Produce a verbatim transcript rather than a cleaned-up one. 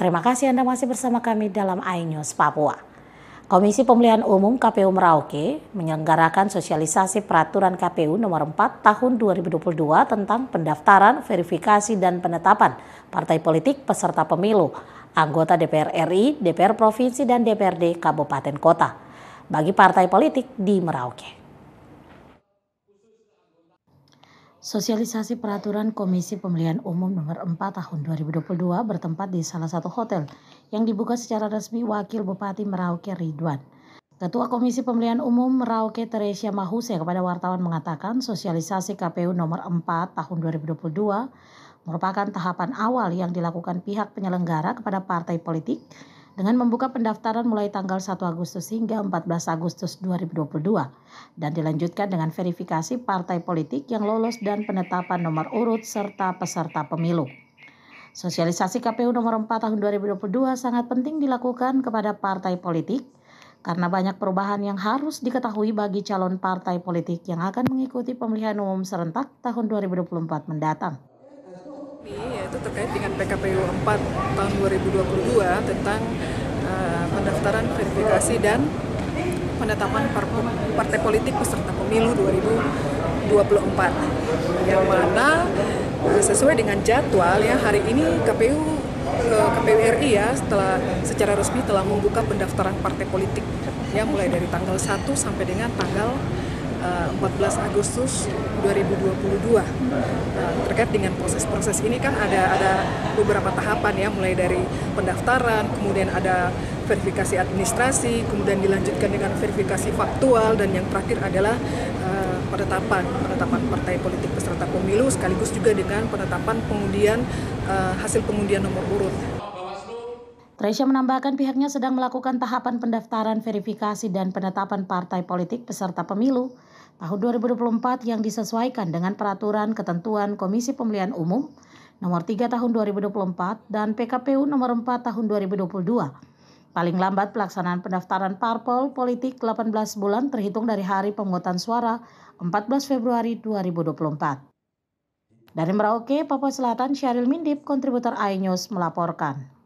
Terima kasih Anda masih bersama kami dalam iNews Papua. Komisi Pemilihan Umum K P U Merauke menyelenggarakan sosialisasi peraturan K P U nomor empat tahun dua ribu dua puluh dua tentang pendaftaran, verifikasi, dan penetapan partai politik peserta pemilu, anggota D P R R I, D P R Provinsi, dan D P R D Kabupaten Kota bagi partai politik di Merauke. Sosialisasi peraturan Komisi Pemilihan Umum nomor empat tahun dua ribu dua puluh dua bertempat di salah satu hotel yang dibuka secara resmi Wakil Bupati Merauke Ridwan. Ketua Komisi Pemilihan Umum Merauke Teresia Mahuse kepada wartawan mengatakan sosialisasi K P U nomor empat tahun dua ribu dua puluh dua merupakan tahapan awal yang dilakukan pihak penyelenggara kepada partai politik dengan membuka pendaftaran mulai tanggal satu Agustus hingga empat belas Agustus dua ribu dua puluh dua dan dilanjutkan dengan verifikasi partai politik yang lolos dan penetapan nomor urut serta peserta pemilu. Sosialisasi K P U nomor empat tahun dua ribu dua puluh dua sangat penting dilakukan kepada partai politik karena banyak perubahan yang harus diketahui bagi calon partai politik yang akan mengikuti pemilihan umum serentak tahun dua ribu dua puluh empat mendatang. Yaitu terkait dengan P K P U empat tahun dua ribu dua puluh dua tentang uh, pendaftaran, verifikasi, dan penetapan partai politik peserta pemilu dua ribu dua puluh empat, yang mana uh, sesuai dengan jadwal ya hari ini K P U uh, K P U R I ya setelah secara resmi telah membuka pendaftaran partai politik ya mulai dari tanggal satu sampai dengan tanggal empat belas Agustus dua ribu dua puluh dua. Nah, terkait dengan proses-proses ini kan ada ada beberapa tahapan ya, mulai dari pendaftaran, kemudian ada verifikasi administrasi, kemudian dilanjutkan dengan verifikasi faktual, dan yang terakhir adalah uh, penetapan penetapan partai politik peserta pemilu sekaligus juga dengan penetapan pengundian uh, hasil pengundian nomor urut. Teresia menambahkan pihaknya sedang melakukan tahapan pendaftaran, verifikasi, dan penetapan partai politik peserta pemilu tahun dua ribu dua puluh empat yang disesuaikan dengan peraturan ketentuan Komisi Pemilihan Umum nomor tiga tahun dua ribu dua puluh empat dan P K P U nomor empat tahun dua ribu dua puluh dua. Paling lambat pelaksanaan pendaftaran parpol politik delapan belas bulan terhitung dari hari pemungutan suara empat belas Februari dua ribu dua puluh empat. Dari Merauke, Papua Selatan, Syahril Mindip, kontributor iNews melaporkan.